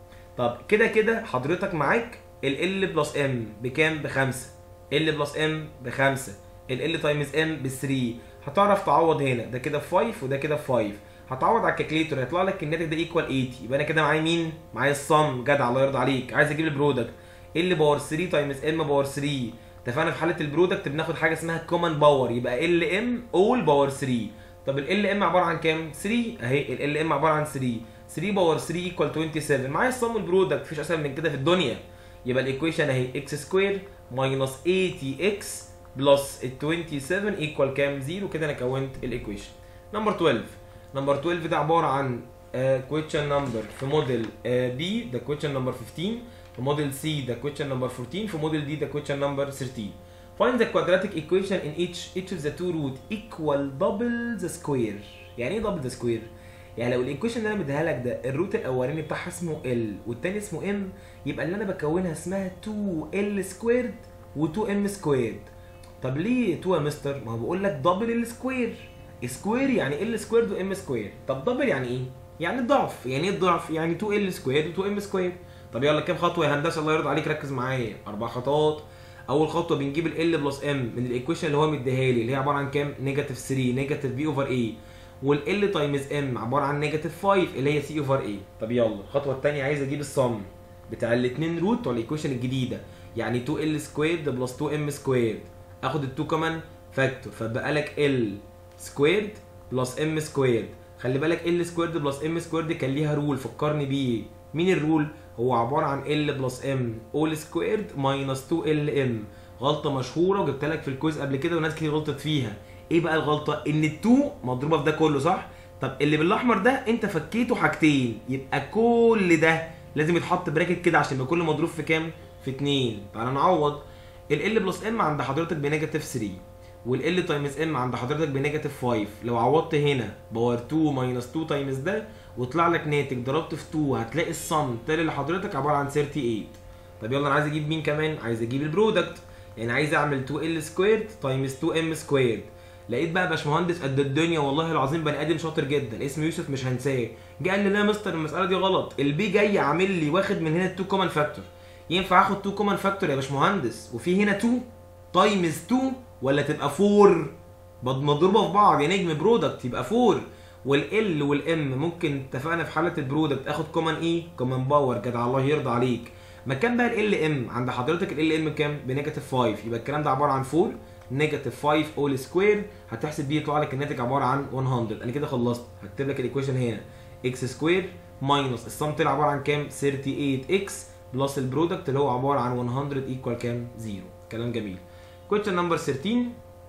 طب كده كده حضرتك معاك ال ال بلس ام بكام؟ بخمسة. ال بلس ام بخمسة، ال ال تايمز ام ب تلاتة. هتعرف تعوض هنا، ده كده خمسة وده كده خمسة. هتعوض على الكالكليتور هيطلع لك الناتج ده ايكوال تمانين. يبقى انا كده معايا مين؟ معايا الصم. جدع الله يرضى عليك. عايز اجيب البرودكت ال باور تلاتة تايمز ام باور تلاتة. اتفقنا في حاله البرودكت بناخد حاجه اسمها كومن باور، يبقى ال ام اول باور تلاتة. طب ال ام عباره عن كام؟ تلاتة اهي. ال ام عباره عن تلاتة، تلاتة باور تلاتة ايكوال سبعة وعشرين. معايا الصم والبرودكت، مفيش اسهل من كده في الدنيا. يبقى الايكويشن اهي اكس سكوير ماينس تمانين اكس بلس ال سبعة وعشرين ايكوال كام؟ صفر. كده انا كونت الايكويشن. نمبر اتناشر. نمبر اتناشر ده عباره عن كويشن نمبر في موديل بي ده كويشن نمبر خمستاشر، في موديل سي ده كويشن نمبر اربعتاشر، في موديل دي ده كويشن نمبر تلتاشر. Find the quadratic equation in each each of the two root equal double the square. يعني ايه double the square؟ يعني لو الايكويشن اللي انا مديها لك ده الروت الاولاني بتاعها اسمه L والتاني اسمه M، يبقى اللي انا بكونها اسمها اتنين ال سكويرد و2 ام سكويرد. طب ليه اتنين يا مستر؟ ما هو بقول لك دبل السكوير. سكوير يعني ال سكويرد وام سكوير. طب دبل يعني ايه؟ يعني الضعف. يعني ايه الضعف؟ يعني اتنين ال سكويرد و2 ام سكوير. طب يلا كام خطوه يا هندسه الله يرضى عليك؟ ركز معايا. اربع خطوات. اول خطوه بنجيب ال L بلس ام من الايكويشن اللي هو مديها لي اللي هي عباره عن كام؟ نيجاتيف تلاتة نيجاتيف بي اوفر اي، وال L تايمز ام عباره عن نيجاتيف خمسة اللي هي سي اوفر اي. طب يلا الخطوه الثانيه عايز اجيب الصم بتاع الاثنين روت بتوع الايكويشن الجديده، يعني اتنين ال سكويرد بلس اتنين ام سكويرد. اخد ال اتنين كمان فاكتور فبقى لك ال سكويرد بلس ام سكويرد. خلي بالك ال سكويرد بلس ام سكويرد كان ليها رول فكرني بيه. مين الرول؟ هو عباره عن ال بلس ام اول سكويرد ماينس اتنين ال ام. غلطه مشهوره وجبت لك في الكويز قبل كده وناس كتير غلطت فيها. ايه بقى الغلطه؟ ان اتنين مضروبه في ده كله صح؟ طب اللي بالاحمر ده انت فكيته حاجتين، يبقى كل ده لازم يتحط براكت كده عشان يبقى كله مضروب في كام؟ في اتنين. تعالى نعوض. ال L بلس ام عند حضرتك بنيجاتيف تلاتة وال L تايمز ام عند حضرتك بنيجاتيف خمسة. لو عوضت هنا باور اتنين ماينس اتنين تايمز ده وطلع لك ناتج ضربت في اتنين هتلاقي الصم تاني لحضرتك عباره عن تمانية وتلاتين. طب يلا انا عايز اجيب مين كمان؟ عايز اجيب البرودكت، يعني عايز اعمل اتنين ال سكويرد تايمز اتنين ام سكويرد. لقيت بقى باشمهندس قد الدنيا والله العظيم بني ادم شاطر جدا اسمه يوسف مش هنساه، جه قال لي لا يا مستر المساله دي غلط، البي جاي عامل لي واخد من هنا اتنين كومن فاكتور. ينفع اخد اتنين كومن فاكتور يا باشمهندس وفي هنا اتنين تايمز اتنين ولا تبقى اربعة مضروبه في بعض يا نجم برودكت يبقى اربعة، والال والام ممكن اتفقنا في حاله البرودكت اخد كومن ايه؟ كومن باور. جدع الله يرضى عليك. مكان بقى ال ام عند حضرتك ال ام كام؟ بنيجاتيف خمسة، يبقى الكلام ده عباره عن اربعة نيجاتيف خمسة اول سكوير. هتحسب بيه يطلع لك الناتج عباره عن مية. انا كده خلصت. هكتب لك الايكويشن هنا اكس سكوير ماينس السم طلع عباره عن كام؟ تمانية وتلاتين اكس بلس البرودكت اللي هو عباره عن مية ايكوال كام؟ صفر. كلام جميل. كويشن نمبر تلتاشر.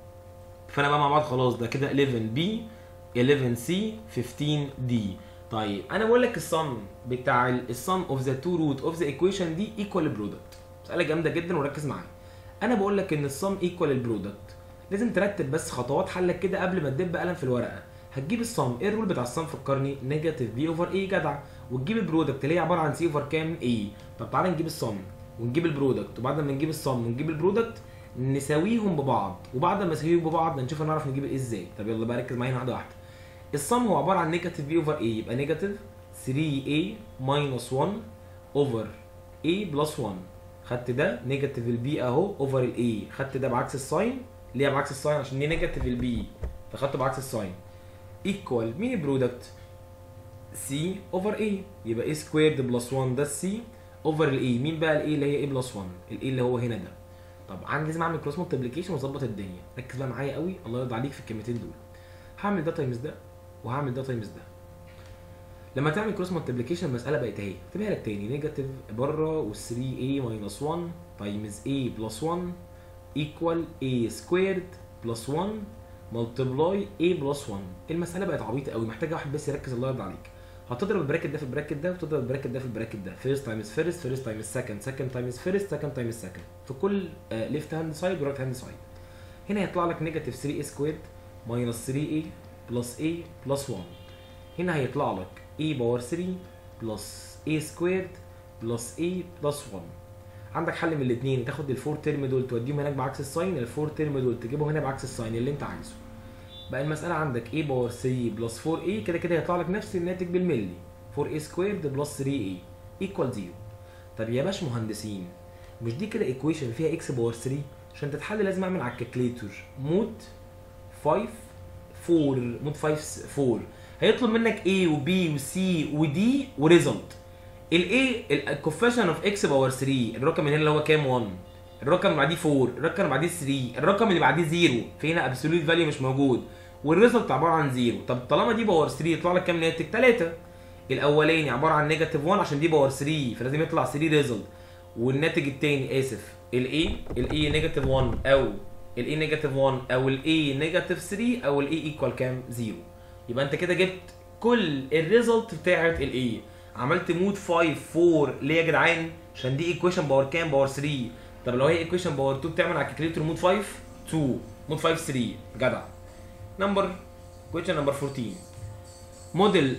فانا بقى مع بعض خلاص ده كده حداشر بي حداشر سي خمستاشر دي. طيب انا بقول لك الصم بتاع الصم اوف ذا تو روت اوف ذا ايكويشن دي ايكوال البرودكت. مساله جامده جدا وركز معايا. انا بقول لك ان الصم ايكوال البرودكت، لازم ترتب بس خطوات حلك كده قبل ما تدب قلم في الورقه. هتجيب الصم، ايه الرول بتاع الصم؟ فكرني نيجاتيف بي اوفر اي. جدع. وتجيب البرودكت اللي هي عباره عن سي اوفر كام؟ اي. طب تعالى نجيب الصم ونجيب البرودكت، وبعد ما نجيب الصم ونجيب البرودكت نساويهم ببعض، وبعد ما نساويهم ببعض نشوف هنعرف نجيب ايه ازاي. طب يلا بقى ركز معايا واحده واحده. الصم هو عباره عن نيجاتيف بي اوفر اي، يبقى نيجاتيف تلاتة اي ماينس واحد اوفر اي بلس واحد. خدت ده نيجاتيف البي اهو اوفر الاي، خدت ده بعكس الساين. ليه بعكس الساين؟ عشان دي نيجاتيف البي فخدته بعكس الساين. ايكوال مين البرودكت؟ سي اوفر اي، يبقى اي سكويرد بلس واحد ده السي اوفر الاي. مين بقى الاي؟ اللي هي اي بلس واحد، الاي اللي هو هنا ده. طب عندي لازم اعمل كروس مالتيبليكيشن واظبط الدنيا. ركز بقى معايا قوي، الله يرضى عليك في الكلمتين دول. هعمل ده تايمز ده وهعمل ده تايمز ده. لما تعمل كروس مالتيبليكيشن المساله بقت اهي، اكتبها لك تاني، نيجاتيف بره وال ثري اي ماينس واحد تايمز اي بلس واحد ايكوال اي سكويرد بلس واحد ملتبلاي اي بلس واحد. المساله بقت عبيطه قوي، محتاجه واحد بس يركز الله يرضى عليك. هتضرب البراكت ده في البراكت ده وتضرب البراكت ده في البراكت ده، فيرست تايمز فيرست فيرست تايمز سكند سكند تايمز فيرست سكند تايمز سكند في كل ليفت هاند سايد ورايت هاند سايد. هنا هيطلع لك نيجاتيف ثري اي سكويرد ماينس ثري اي بلس اي بلس واحد. هنا هيطلع لك اي باور ثري بلس اي سكويرد بلس اي بلس واحد. عندك حل من الاثنين، تاخد الفور ترم دول توديهم هناك بعكس الساين، الفور ترم دول تجيبهم هنا بعكس الساين اللي انت عايزه. بقى المساله عندك a باور ثري بلس فور اي، كده كده هيطلع لك نفس الناتج بالملي، فور اي سكويرد بلس ثري اي ايكوال زيرو. طب يا باش مهندسين، مش دي كده ايكويشن فيها اكس باور ثري؟ عشان تتحل لازم اعمل على الكالكليتور مود خمسة فور، مود خمسة فور، هيطلب منك A و B و C و D وريزلت. ال A الكوفيشن اوف اكس باور ثري، الرقم من هنا اللي هو كام؟ واحد، الرقم اللي بعديه اربعة، الرقم اللي بعديه ثري، الرقم اللي بعديه صفر، في هنا ابسوليوت فاليو مش موجود، والريزلت عباره عن صفر. طب طالما دي باور ثري يطلع لك كام ناتج؟ تلاتة. الاولاني عباره عن نيجاتيف واحد عشان دي باور ثري فلازم يطلع ثري ريزلت، والناتج الثاني اسف الاي الاي نيجاتيف واحد او الاي نيجاتيف واحد او الاي نيجاتيف ثري او الاي ايكوال كام؟ صفر. يبقى انت كده جبت كل الريزلت بتاعت الاي. عملت مود خمسة فور ليه يا جدعان؟ عشان دي ايكويشن باور كام؟ باور ثري. طب لو هي ايكويشن باور اتنين بتعمل على الكالكليتر مود خمسة اتنين، مود خمسة ثري، جدع. نمبر كويشن نمبر اربعتاشر، موديل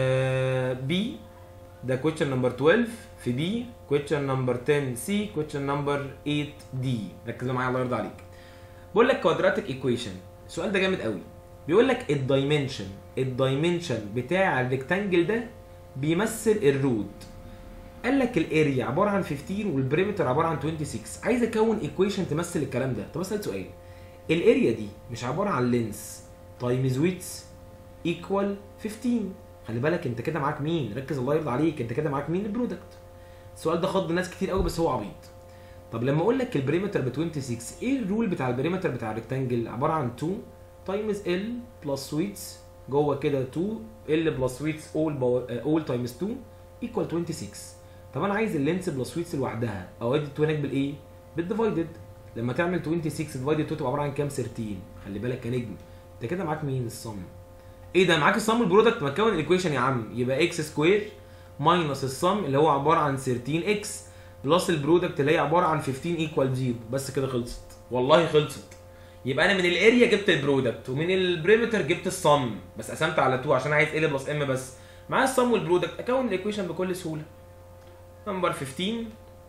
بي ده كويشن نمبر اتناشر في بي، كويشن نمبر عشرة سي، كويشن نمبر تمانية دي. ركز معايا الله يرضى عليك. بقول لك كوادراتيك ايكويشن، السؤال ده جامد قوي. بيقول لك الدايمنشن الدايمنشن بتاع الريكتانجل ده بيمثل الروت. قال لك الاريا عباره عن خمستاشر والبريمتر عباره عن ستة وعشرين. عايز اكون ايكويشن تمثل الكلام ده. طب اسال سؤال، الاريا دي مش عباره عن لينس تايمز ويدث ايكوال خمستاشر؟ خلي بالك انت كده معاك مين؟ ركز الله يرضى عليك، انت كده معاك مين؟ البرودكت. السؤال ده خض ناس كتير قوي بس هو عبيط. طب لما اقول لك البريمتر ب ستة وعشرين، ايه الرول بتاع البريمتر بتاع الريكتانجل؟ عباره عن اتنين تايمز ال بلس ويدث جوه كده اتنين ال بلس ويدث اول باور اول تايمز اتنين ايكوال ستة وعشرين. طب انا عايز اللينس بلس ويدث لوحدها، اودي اتنين هناك بالايه؟ بالديفايدد. لما تعمل ستة وعشرين ديفايدد اتنين تبقى عباره عن كام؟ تلتاشر. خلي بالك يا نجم، انت كده معاك مين؟ الصم. ايه ده؟ معاك الصم البرودكت. ما تكون الايكويشن يا عم، يبقى اكس سكوير ماينس الصم اللي هو عباره عن تلتاشر اكس بلس البرودكت اللي هي عباره عن خمستاشر ايكوال صفر. بس كده خلصت، والله خلصت. يبقى انا من الاريا جبت البرودكت ومن البريمتر جبت الصم، بس قسمت على اتنين عشان عايز ال بلس ام بس. مع الصم والبرودكت اكون الايكويشن بكل سهوله. نمبر خمستاشر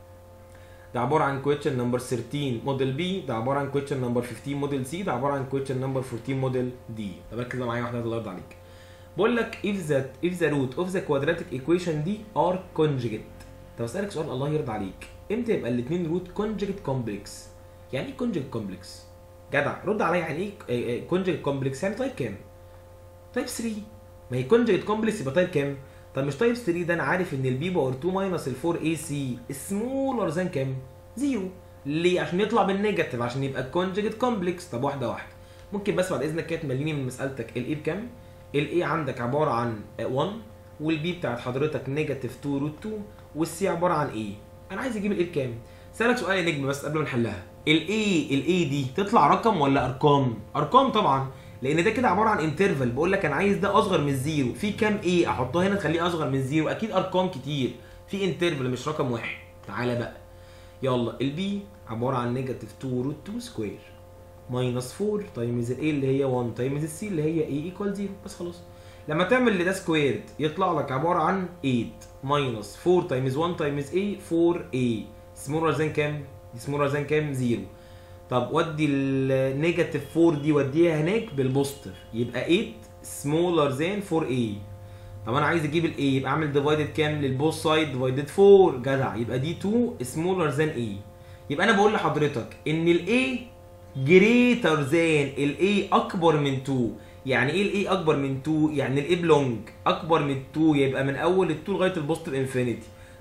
ده عباره عن كويشن نمبر تلتاشر موديل بي، ده عباره عن كويشن نمبر خمستاشر موديل سي، ده عباره عن كويشن نمبر اربعتاشر موديل دي. طب ركز معايا واحده الله يرضى عليك. بقول لك if that if the root of the quadratic equation دي are conjugate. طب اسالك سؤال الله يرضى عليك، امتى يبقى الاثنين روت conjugate complex؟ يعني ايه conjugate complex؟ جدع رد عليا، يعني ايه conjugate complex؟ يعني تايب كام؟ تايب تلاتة. ما هي conjugate complex يبقى تايب كام؟ طب مش تايب تلاتة ده انا عارف ان البي باور اتنين ماينس ال فور اي سي سمولر ذان كام؟ صفر. ليه؟ عشان يطلع بالنيجاتيف، عشان يبقى conjugate complex. طب واحده واحده، ممكن بس بعد اذنك كده تمليني من مسالتك الاي بكام؟ الاي عندك عباره عن واحد، والبي بتاعت حضرتك نيجاتيف اتنين روت اتنين، والسي عباره عن ايه؟ انا عايز اجيب الاي بكام؟ سالك سؤال يا نجم بس قبل ما نحلها، الاي الاي دي تطلع رقم ولا ارقام؟ ارقام طبعا، لان ده كده عباره عن انترفال. بقول لك انا عايز ده اصغر من الزيرو، في كام ايه احطها هنا تخليه اصغر من الزيرو؟ اكيد ارقام كتير، في انترفال مش رقم واحد. تعالى بقى يلا، البي عباره عن نيجاتيف اتنين روت اتنين سكوير ماينس اربعة تايمز الاي اللي هي واحد تايمز السي اللي هي اي ايكوال صفر. بس خلاص. لما تعمل لده سكويرد يطلع لك عباره عن تمانية ماينس اربعة تايمز واحد تايمز اي اربعة اي سمولر ذان كام؟ دي سمولر ذان كام؟ صفر. طب ودي النيجاتيف اربعة دي وديها هناك بالبوزيتيف يبقى تمانية سمولر ذان اربعة اي. طب انا عايز اجيب الاي يبقى اعمل ديفايدد كام للبوث سايد؟ ديفايدد اربعة. جدع، يبقى دي اتنين سمولر ذان اي. يبقى انا بقول لحضرتك ان الاي جريتر ذان الاي اكبر من اتنين. يعني ايه الاي اكبر من اتنين؟ يعني الاي بلونج اكبر من اتنين، يبقى من اول ال اتنين لغايه البوزيتيف انفينيتي.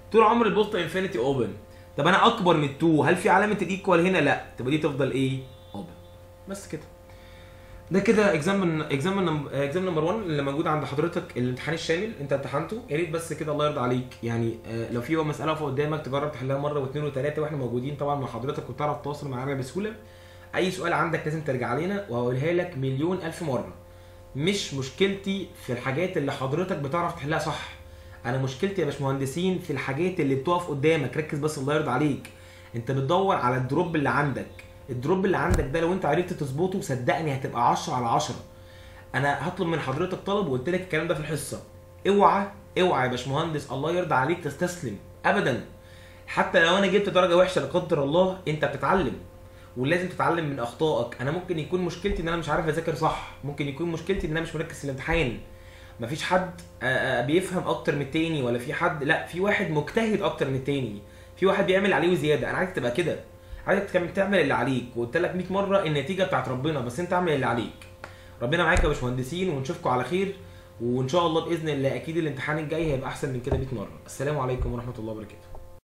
طول عمر البوست انفينيتي اوبن. طب انا اكبر من اتنين، هل في علامه الايكوال هنا؟ لا، تبقى دي تفضل ايه؟ اوبن. بس كده. ده كده اكزام اكزام اكزام نمبر واحد اللي موجود عند حضرتك، الامتحان الشامل انت امتحنته. يا ريت بس كده الله يرضى عليك يعني آه لو في مساله واقفه قدامك تجرب تحلها مره واثنين وثلاثه، واحنا موجودين طبعا مع حضرتك وتعرف تتواصل معانا بسهوله. اي سؤال عندك لازم ترجع لنا وهقولها لك مليون الف مره. مش مشكلتي في الحاجات اللي حضرتك بتعرف تحلها صح، انا مشكلتي يا باشمهندسين في الحاجات اللي بتقف قدامك. ركز بس الله يرضى عليك، انت بتدور على الدروب اللي عندك. الدروب اللي عندك ده لو انت عرفت تظبطه صدقني هتبقى عشرة على عشرة. انا هطلب من حضرتك طلب وقلت لك الكلام ده في الحصه، اوعى اوعى يا باشمهندس الله يرضى عليك تستسلم ابدا. حتى لو انا جبت درجه وحشه لا قدر الله، انت بتتعلم ولازم تتعلم من اخطائك. انا ممكن يكون مشكلتي ان انا مش عارف اذاكر صح، ممكن يكون مشكلتي ان انا مش مركز في الامتحان. مفيش حد بيفهم اكتر من التاني، ولا في حد، لا، في واحد مجتهد اكتر من التاني، في واحد بيعمل عليه وزياده. انا عايزك تبقى كده، عايزك تعمل اللي عليك، وقلت لك مية مره النتيجه بتاعت ربنا، بس انت اعمل اللي عليك. ربنا معاك يا باشمهندسين، ونشوفكم على خير، وان شاء الله باذن الله اكيد الامتحان الجاي هيبقى احسن من كده مية مره. السلام عليكم ورحمه الله وبركاته.